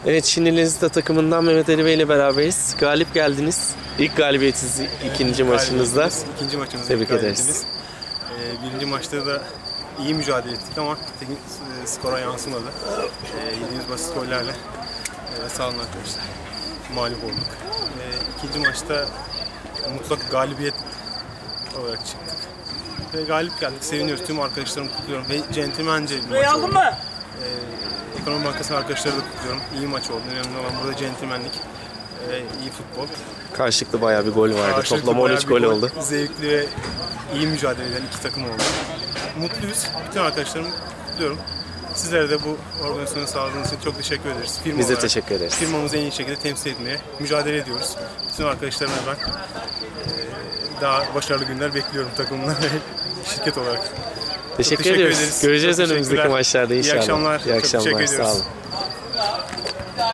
Evet, Şinilezita takımından Mehmet Ali Bey ile beraberiz. Galip geldiniz. İlk galibiyetiniz ikinci maçınızda. İkinci maçımızda tebrik ederiz. Birinci maçta da iyi mücadele ettik ama teknik skora yansımadı. Yediğimiz basit gollerle sağ olun arkadaşlar, mağlup olduk. İkinci maçta mutlak galibiyet olarak çıktık. Ve galip geldik. Seviniyoruz. Tüm arkadaşlarımı kutluyorum. Ve centilmence bir maç oldu. Ekonomi Bankası arkadaşları da kutluyorum. İyi maç oldu. Önemli olan burada centilmenlik ve iyi futbol. Karşılıklı bayağı bir gol vardı. Toplam 13 gol oldu. Zevkli ve iyi mücadele eden iki takım oldu. Mutluyuz. Bütün arkadaşlarımı kutluyorum. Sizlere de bu organizasyonu sağladığınız için çok teşekkür ederiz. Biz de teşekkür ederiz. Firmamızı en iyi şekilde temsil etmeye mücadele ediyoruz. Bütün arkadaşlarıma ben daha başarılı günler bekliyorum takımla şirket olarak. Teşekkür ediyoruz. Göreceğiz önümüzdeki maçlarda inşallah. İyi akşamlar. İyi akşamlar. Çok teşekkür ediyoruz. Sağ olun.